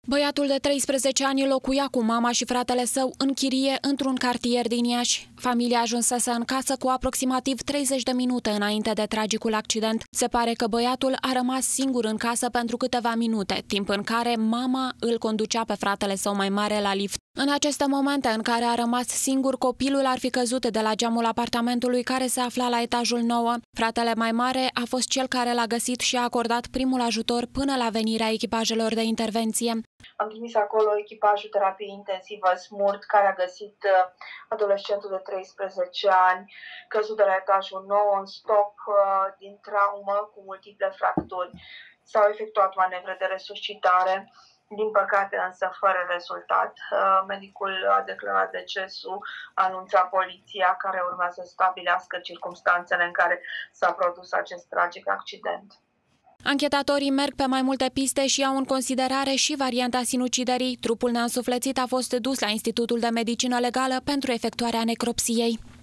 Băiatul de 13 ani locuia cu mama și fratele său în chirie într-un cartier din Iași. Familia ajunsese în casă cu aproximativ 30 de minute înainte de tragicul accident. Se pare că băiatul a rămas singur în casă pentru câteva minute, timp în care mama îl conducea pe fratele său mai mare la lift. În aceste momente în care a rămas singur, copilul ar fi căzut de la geamul apartamentului care se afla la etajul 9. Fratele mai mare a fost cel care l-a găsit și a acordat primul ajutor până la venirea echipajelor de intervenție. Am trimis acolo echipajul terapie intensivă SMURT, care a găsit adolescentul de 13 ani căzut de la etajul 9 în stop din traumă cu multiple fracturi. S-au efectuat manevre de resuscitare, din păcate însă fără rezultat. Medicul a declarat decesul, a anunțat poliția, care urmează să stabilească circumstanțele în care s-a produs acest tragic accident. Anchetatorii merg pe mai multe piste și iau în considerare și varianta sinuciderii. Trupul neînsuflețit a fost dus la Institutul de Medicină Legală pentru efectuarea necropsiei.